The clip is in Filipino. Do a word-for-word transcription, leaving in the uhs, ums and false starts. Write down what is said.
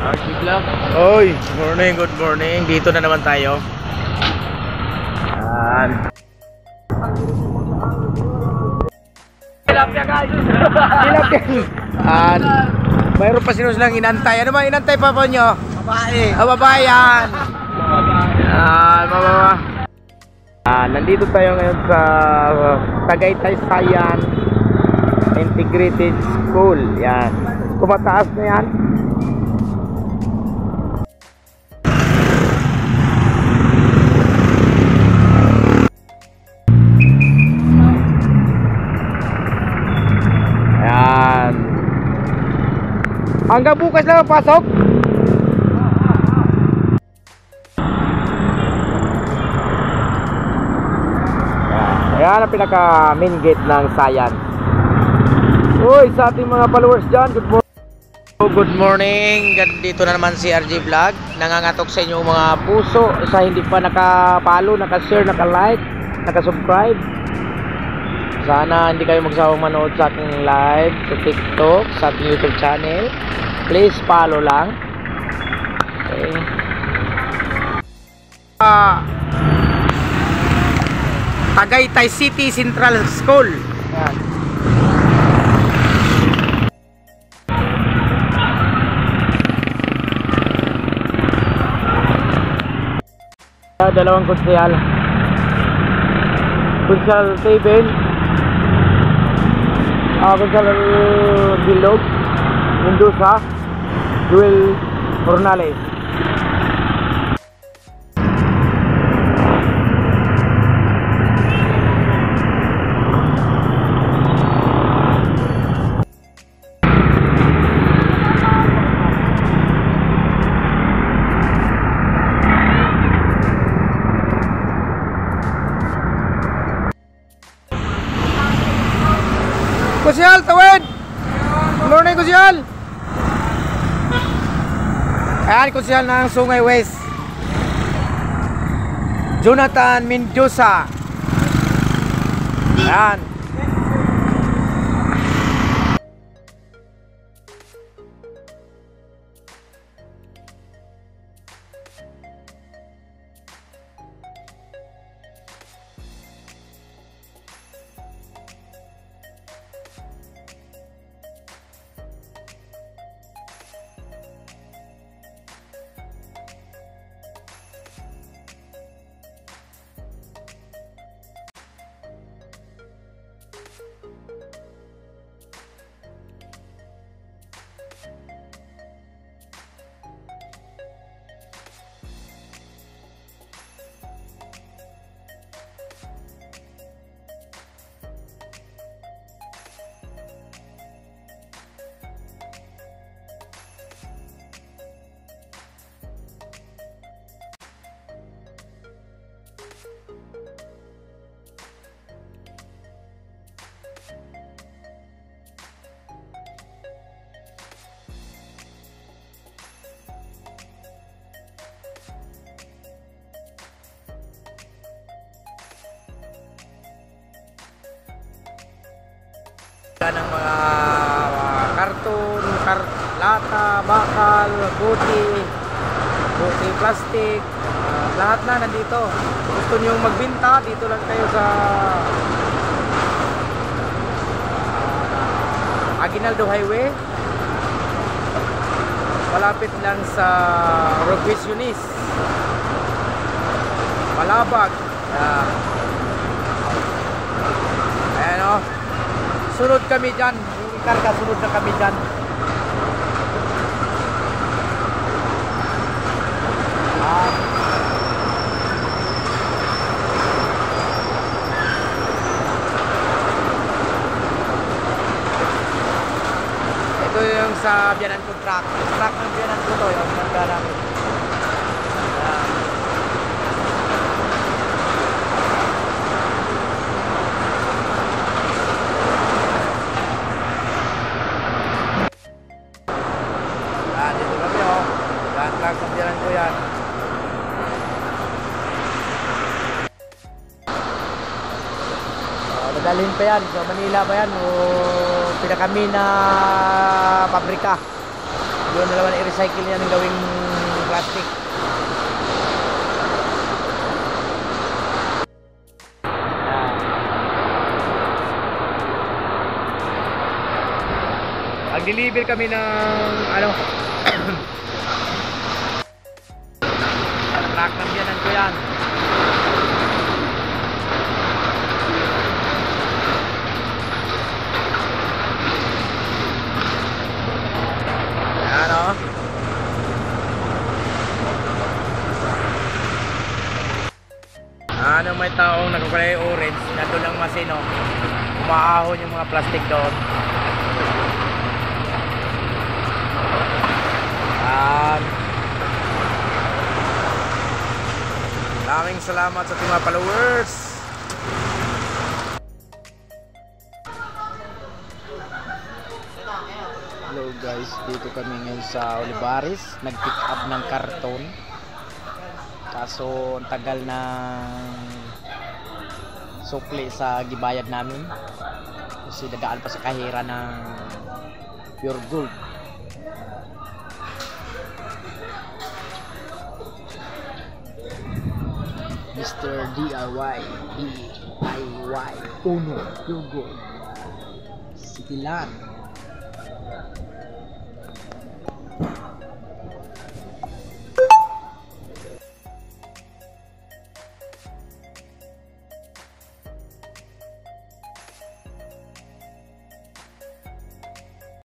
R G Vlog. Oy, good morning, good morning. Dito na naman tayo. Yan. Tilapia guys. Tilapia. Yan. Mayroon pa sinusulang inantay. Ano ba inantay pa po nyo? Babae. Ah, babae yan. Yan, bababa. Ah, nandito tayo ngayon sa uh, Tagaytay Science Integrated School. Yan. Kumataas na yan. Yan. Hanggang bukas lang ang pasok. Ayan ang pinaka main gate ng Science. Uy, sa ating mga followers dyan, good morning. Good morning. Dito na naman si R J Vlog. Nangangatok sa inyo mga puso. Sa hindi pa nakapalo, nakashare, nakalike, nakasubscribe. Sana hindi kayo magsawang manood sa aking live sa TikTok, sa ating YouTube channel. Please follow lang. Okay. Ah, Tagaytay City Central School. Yan. Dalawang kunsehal. Kunsehal Teben. Ah, kunsehal Bilog, Mendoza, Joel Ornales. Kusyal, tawid! Good morning, Kusyal! Ayan, Kusyal ng Sungay West. Jonathan Mendoza. Ayan. Ng mga uh, karton, kar lata, bakal, buti, buti plastic, uh, lahat na nandito. Gusto niyo magbenta, dito lang kayo sa uh, Aguinaldo Highway. Malapit lang sa Roquesiones, Malabag. Uh, ayan o. Sunod kami dyan. Yung karga, sunod na kami dyan. Ah. Ito yung sa biyanan ko truck. Truck ng biyanan ko to. Yung nagda namin. Sabyanan ko yan. Uh, dadalhin pa yan sa Manila ba yan o pinakami na pabrika. Yun na naman, i-recycle niya ng gawing plastic. Mag-deliver kami ng ano truck ng biyanan ko yan. Ayan o. Ano, may taong nagkukulay orange, nandun lang masino, umaahon yung mga plastic doon. At maraming salamat sa ating mga followers. Hello guys, dito kami ngayon sa Olivares, nag-pick up ng karton. Kaso ang tagal ng sukli sa gibayad namin kasi dagaan pa sa kahira ng pure gold. Mister D I Y D I Y Uno Pure Gold City Land.